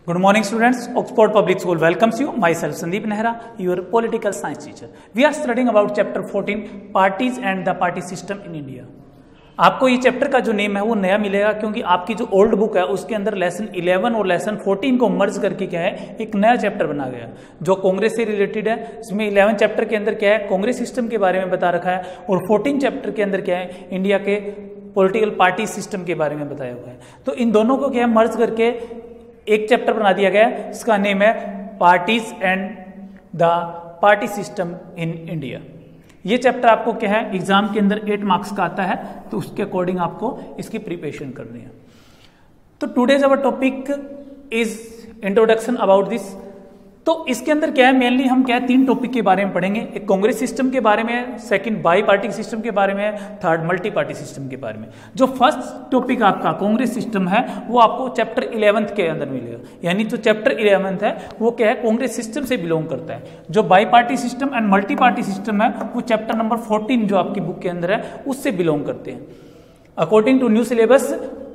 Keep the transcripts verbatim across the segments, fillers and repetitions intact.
Good morning, students. Oxford Public School welcomes you. Myself, Sandeep Nehra, your political science teacher. We are studying about chapter fourteen, Parties and the Party System in India. आपको ये chapter का जो name है वो नया मिलेगा क्योंकि आपकी जो ओल्ड बुक है उसके अंदर लेसन इलेवन और लेसन फोर्टीन को मर्ज करके क्या है एक नया चैप्टर बना गया जो कांग्रेस से रिलेटेड है। इसमें इलेवन चैप्टर के अंदर क्या है कांग्रेस सिस्टम के बारे में बता रखा है और फोर्टीन चैप्टर के अंदर क्या है इंडिया के पॉलिटिकल पार्टी सिस्टम के बारे में बताया हुआ है। तो इन दोनों को क्या है मर्ज करके एक चैप्टर बना दिया गया है। इसका नेम है parties and the party system in India. ये चैप्टर आपको क्या है एग्जाम के अंदर एट मार्क्स का आता है तो उसके अकॉर्डिंग आपको इसकी प्रिपरेशन करनी है। तो today's our topic is introduction about this. तो इसके अंदर क्या है मेनली हम क्या है तीन टॉपिक के बारे में पढ़ेंगे। एक कांग्रेस सिस्टम के बारे में, सेकंड बाई पार्टी सिस्टम के बारे में, थर्ड मल्टी पार्टी सिस्टम के बारे में। जो फर्स्ट टॉपिक आपका कांग्रेस सिस्टम है वो आपको चैप्टर इलेवंथ के अंदर मिलेगा, यानी जो चैप्टर इलेवंथ है वो क्या है कांग्रेस सिस्टम से बिलोंग करता है। जो bi party system and multi party system है वो चैप्टर नंबर फोर्टीन जो आपकी बुक के अंदर है उससे बिलोंग करते हैं। According to new syllabus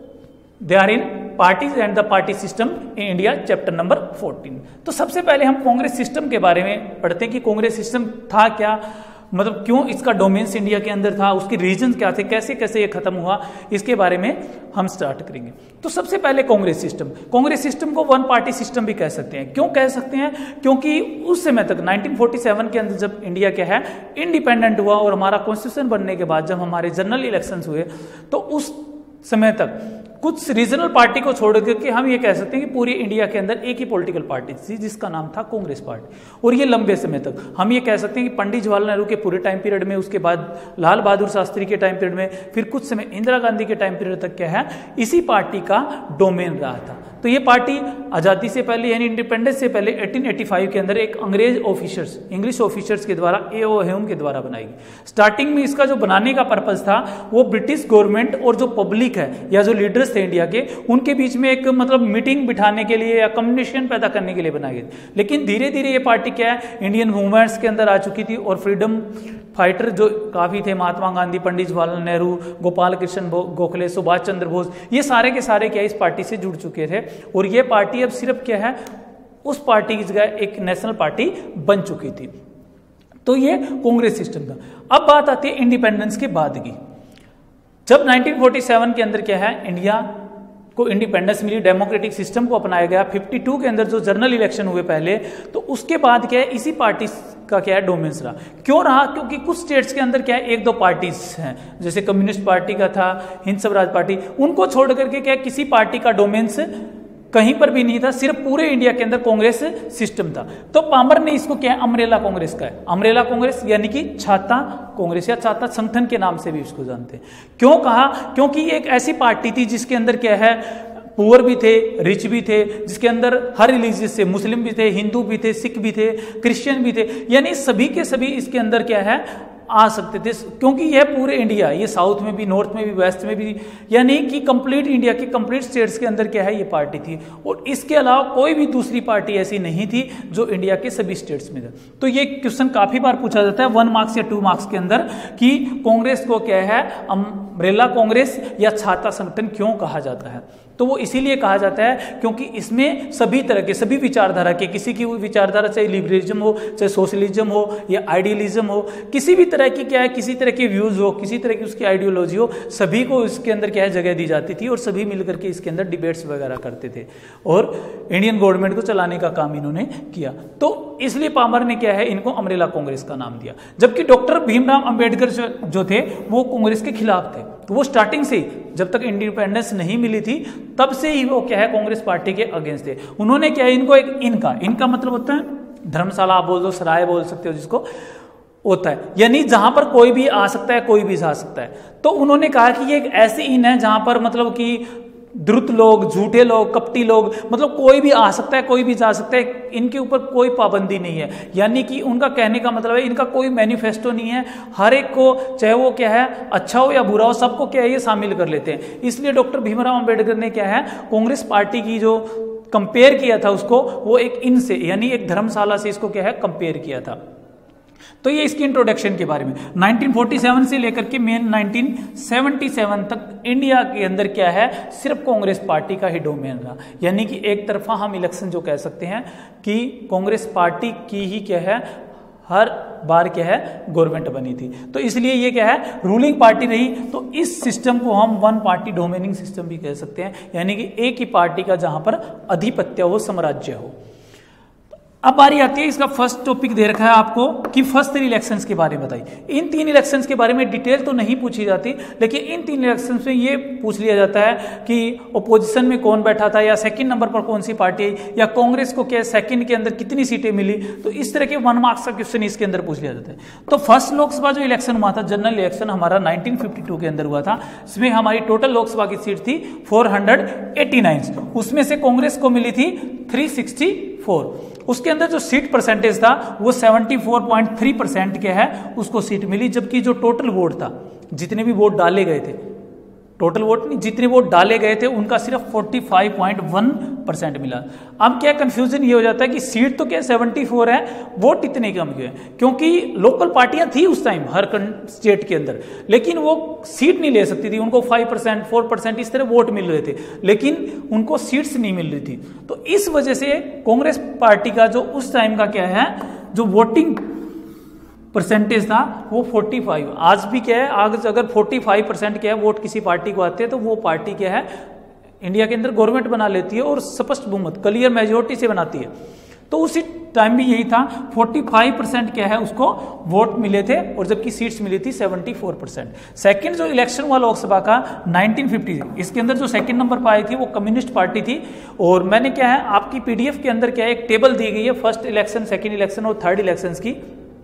they are in parties and the party system in India chapter number fourteen. तो सबसे पहले हम कांग्रेस सिस्टम के बारे में पढ़ते हैं कि कांग्रेस सिस्टम था क्या, मतलब क्यों इसका डोमेन्स इंडिया के अंदर था, उसके रीजन क्या थे, कैसे कैसे ये खत्म हुआ, इसके बारे में हम स्टार्ट करेंगे। तो सबसे पहले कांग्रेस सिस्टम कांग्रेस सिस्टम को वन पार्टी सिस्टम भी कह सकते हैं। क्यों कह सकते हैं? क्योंकि उस समय तक नाइनटीन फोर्टी सेवन के अंदर जब इंडिया क्या है इंडिपेंडेंट हुआ और हमारा कॉन्स्टिट्यूशन बनने के बाद जब हमारे जनरल इलेक्शंस हुए तो उस समय तक कुछ रीजनल पार्टी को छोड़ करके हम ये कह सकते हैं कि पूरी इंडिया के अंदर एक ही पॉलिटिकल पार्टी थी जिसका नाम था कांग्रेस पार्टी। और ये लंबे समय तक हम ये कह सकते हैं कि पंडित जवाहरलाल नेहरू के पूरे टाइम पीरियड में, उसके बाद लाल बहादुर शास्त्री के टाइम पीरियड में, फिर कुछ समय इंदिरा गांधी के टाइम पीरियड तक क्या है इसी पार्टी का डोमेन रहा था। तो ये पार्टी आजादी से पहले यानी इंडिपेंडेंस से पहले अठारह सौ पचासी के अंदर एक अंग्रेज ऑफिसर्स इंग्लिश ऑफिसर्स के द्वारा ए ओ ह्यूम के द्वारा बनाई गई। स्टार्टिंग में इसका जो बनाने का पर्पस था वो ब्रिटिश गवर्नमेंट और जो पब्लिक है या जो लीडर्स थे इंडिया के उनके बीच में एक मतलब मीटिंग बिठाने के लिए या कम्युनिकेशन पैदा करने के लिए बनाई गई। लेकिन धीरे धीरे ये पार्टी क्या है इंडियन मूवमेंट्स के अंदर आ चुकी थी और फ्रीडम फाइटर जो काफी थे महात्मा गांधी, पंडित जवाहरलाल नेहरू, गोपाल कृष्ण गोखले, सुभाष चंद्र बोस, ये सारे के सारे क्या इस पार्टी से जुड़ चुके थे। और ये पार्टी अब सिर्फ क्या है उस पार्टी की जगह एक नेशनल पार्टी बन चुकी थी। तो ये कांग्रेस सिस्टम था। अब बात आती है इंडिपेंडेंस के बाद की। जब नाइनटीन फोर्टी सेवन के अंदर क्या है इंडिया को इंडिपेंडेंस मिली, डेमोक्रेटिक सिस्टम को अपनाया गया, बावन के अंदर जो जनरल इलेक्शन हुए पहले, तो उसके बाद क्या है इसी पार्टी का क्या है डोमेन्स रहा। क्यों रहा? क्योंकि कुछ स्टेट्स के अंदर क्या है एक दो पार्टीज हैं, जैसे कम्युनिस्ट पार्टी का था, हिंद स्वराज पार्टी, उनको छोड़ करके क्या किसी पार्टी का डोमेन्स कहीं पर भी नहीं था, सिर्फ पूरे इंडिया के अंदर कांग्रेस सिस्टम था। तो पामर ने इसको क्या है अमरेला कांग्रेस का है, अमरेला कांग्रेस यानी कि छाता कांग्रेस या छाता संगठन के नाम से भी इसको जानते हैं। क्यों कहा? क्योंकि ये एक ऐसी पार्टी थी जिसके अंदर क्या है पुअर भी थे, रिच भी थे, जिसके अंदर हर रिलीजियस से, मुस्लिम भी थे, हिंदू भी थे, सिख भी थे, क्रिश्चियन भी थे, यानी सभी के सभी इसके अंदर क्या है आ सकते थे। क्योंकि यह पूरे इंडिया, ये साउथ में भी, नॉर्थ में भी, वेस्ट में भी, यानी कि कंप्लीट इंडिया के कंप्लीट स्टेट्स के अंदर क्या है ये पार्टी थी। और इसके अलावा कोई भी दूसरी पार्टी ऐसी नहीं थी जो इंडिया के सभी स्टेट्स में था। तो ये क्वेश्चन काफी बार पूछा जाता है वन मार्क्स या टू मार्क्स के अंदर कि कांग्रेस को क्या है अम्ब्रेला कांग्रेस या छाता संगठन क्यों कहा जाता है। तो वो इसीलिए कहा जाता है क्योंकि इसमें सभी तरह के, सभी विचारधारा के, किसी की विचारधारा चाहे लिबरलिज्म हो, चाहे सोशलिज्म हो या आइडियलिज्म हो, किसी भी तरह की क्या है किसी तरह के व्यूज हो, किसी तरह की उसकी आइडियोलॉजी हो, सभी को इसके अंदर क्या है जगह दी जाती थी और सभी मिलकर के इसके अंदर डिबेट्स वगैरह करते थे और इंडियन गवर्नमेंट को चलाने का काम इन्होंने किया। तो इसलिए पामर ने क्या है इनको अमरेला कांग्रेस का नाम दिया। जबकि डॉक्टर भीमराव अंबेडकर जो थे वो कांग्रेस के खिलाफ थे। तो वो स्टार्टिंग से जब तक इंडिपेंडेंस नहीं मिली थी तब से ही वो क्या है कांग्रेस पार्टी के अगेंस्ट थे। उन्होंने क्या है इनको एक इनका इनका मतलब होता है धर्मशाला, आप बोल दो, सराय बोल सकते हो जिसको, होता है यानी जहां पर कोई भी आ सकता है, कोई भी जा सकता है। तो उन्होंने कहा कि ये एक ऐसी इन है जहां पर मतलब कि द्रुत लोग, झूठे लोग, कपटी लोग, मतलब कोई भी आ सकता है, कोई भी जा सकता है, इनके ऊपर कोई पाबंदी नहीं है। यानी कि उनका कहने का मतलब है इनका कोई मैनिफेस्टो नहीं है, हर एक को चाहे वो क्या है अच्छा हो या बुरा हो सबको क्या है ये शामिल कर लेते हैं। इसलिए डॉक्टर भीमराव अंबेडकर ने क्या है कांग्रेस पार्टी की जो कंपेयर किया था उसको वो एक इन से यानी एक धर्मशाला से इसको क्या है कंपेयर किया था। तो ये इसकी इंट्रोडक्शन के बारे में। नाइनटीन फोर्टी सेवन से लेकर के मेन नाइनटीन सेवेंटी सेवन तक इंडिया के अंदर क्या है, सिर्फ कांग्रेस पार्टी का ही डोमेन रहा। यानी कि एक तरफा हम इलेक्शन जो कह सकते हैं कि कांग्रेस पार्टी की ही क्या है, हर बार क्या है गवर्नमेंट बनी थी, तो इसलिए ये क्या है रूलिंग पार्टी रही। तो इस सिस्टम को हम वन पार्टी डोमिनिंग सिस्टम भी कह सकते हैं, यानी कि एक ही पार्टी का जहां पर अधिपत्य हो, साम्राज्य हो। अब बारी आती है, इसका फर्स्ट टॉपिक दे रखा है आपको कि फर्स्ट तीन इलेक्शंस के बारे में बताइए। इन तीन इलेक्शंस के बारे में डिटेल तो नहीं पूछी जाती, लेकिन इन तीन इलेक्शंस में ये पूछ लिया जाता है कि ओपोजिशन में कौन बैठा था, या सेकंड नंबर पर कौन सी पार्टी आई, या कांग्रेस को क्या सेकंड के अंदर कितनी सीटें मिली। तो इस तरह के वन मार्क्स का क्वेश्चन इसके अंदर पूछ लिया जाता है। तो फर्स्ट लोकसभा जो इलेक्शन हुआ था, जनरल इलेक्शन हमारा नाइनटीन फिफ्टी टू के अंदर हुआ था। इसमें हमारी टोटल लोकसभा की सीट थी फोर हंड्रेड एटी नाइन, उसमें से कांग्रेस को मिली थी थ्री सिक्सटी फोर। उसके अंदर जो सीट परसेंटेज था वो seventy four point three percent के है, उसको सीट मिली। जबकि जो टोटल वोट था, जितने भी वोट डाले गए थे, टोटल वोट नहीं, जितने वोट डाले गए थे उनका सिर्फ forty five point one percent मिला। अब क्या कंफ्यूजन ये हो जाता है कि सीट तो क्या सेवेंटी फोर है, वोट इतने कम क्यों है? क्योंकि लोकल पार्टियां थी उस टाइम हर स्टेट के अंदर, लेकिन वो सीट नहीं ले सकती थी। उनको फाइव परसेंट फोर परसेंट इस तरह वोट मिल रहे थे, लेकिन उनको सीट्स नहीं मिल रही थी। तो इस वजह से कांग्रेस पार्टी का जो उस टाइम का क्या है, जो वोटिंग परसेंटेज था वो पैंतालीस। आज भी क्या है, आज अगर पैंतालीस परसेंट क्या है वोट किसी पार्टी को आते हैं, तो वो पार्टी क्या है इंडिया के अंदर गवर्नमेंट बना लेती है और स्पष्ट बहुमत क्लियर मेजोरिटी से बनाती है। तो उसी टाइम भी यही था, पैंतालीस परसेंट क्या है उसको वोट मिले थे, और जबकि सीट्स मिली थी चौहत्तर परसेंट। सेकंड जो इलेक्शन हुआ लोकसभा का नाइनटीन फिफ्टी, इसके अंदर जो सेकंड नंबर पर आई थी वो कम्युनिस्ट पार्टी थी। और मैंने क्या है आपकी पीडीएफ के अंदर क्या है एक टेबल दी गई है फर्स्ट इलेक्शन, सेकेंड इलेक्शन और थर्ड इलेक्शन की।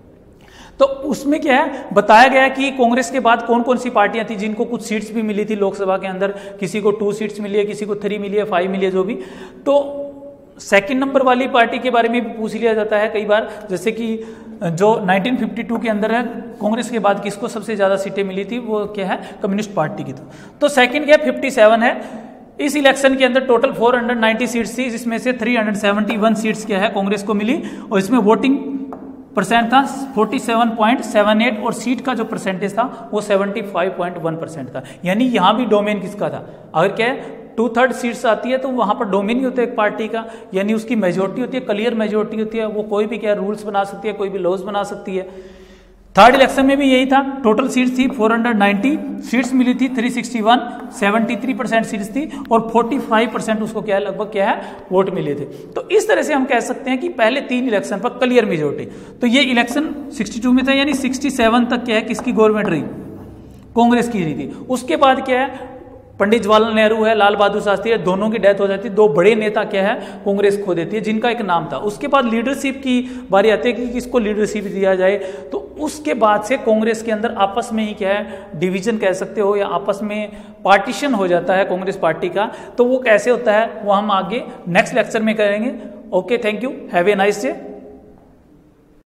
तो उसमें क्या है बताया गया कि कांग्रेस के बाद कौन कौन सी पार्टियां थी जिनको कुछ सीट्स भी मिली थी लोकसभा के अंदर, किसी को टू सीट्स मिली है, किसी को थ्री मिली है, फाइव मिली है, जो भी। तो सेकंड नंबर वाली पार्टी के बारे में भी पूछ लिया जाता है कई बार, जैसे कि जो नाइनटीन फिफ्टी टू के अंदर है कांग्रेस के बाद किसको सबसे ज्यादा सीटें मिली थी, वो क्या है कम्युनिस्ट पार्टी की। तो सेकंड क्या फिफ्टी सेवन है। इस इलेक्शन के अंदर total four hundred ninety seats थी, जिसमें से three hundred seventy one seats क्या है कांग्रेस को मिली, और इसमें वोटिंग परसेंट था forty seven point seven eight, और सीट का जो परसेंटेज था वो seventy five point one percent था। यानी यहां भी डोमेन किसका था? अगर क्या है टू थर्ड सीट्स आती है तो वहां पर डोमेन ही होता है एक पार्टी का, यानी उसकी मेजोरिटी होती है, क्लियर मेजोरिटी होती है, वो कोई भी क्या रूल्स बना सकती है, कोई भी लॉज बना सकती है। थर्ड इलेक्शन में भी यही था, टोटल सीट्स थी फोर हंड्रेड नाइंटी, सीट्स मिली थी three sixty one, seventy three percent seats थी, और फोर्टी फाइव परसेंट उसको क्या है लगभग क्या है वोट मिले थे। तो इस तरह से हम कह सकते हैं कि पहले तीन इलेक्शन पर क्लियर मेजोरिटी। तो ये इलेक्शन सिक्सटी टू में था, यानी सिक्सटी सेवन तक क्या है किसकी गवर्नमेंट रही, कांग्रेस की रही थी। उसके बाद क्या है पंडित जवाहरलाल नेहरू है, लाल बहादुर शास्त्री है, दोनों की डेथ हो जाती है, दो बड़े नेता क्या है कांग्रेस खो देती है जिनका एक नाम था। उसके बाद लीडरशिप की बारी आती है कि किसको लीडरशिप दिया जाए। तो उसके बाद से कांग्रेस के अंदर आपस में ही क्या है डिवीजन कह सकते हो, या आपस में पार्टीशन हो जाता है कांग्रेस पार्टी का। तो वो कैसे होता है वो हम आगे नेक्स्ट लेक्चर में करेंगे। Okay, thank you, have a nice day.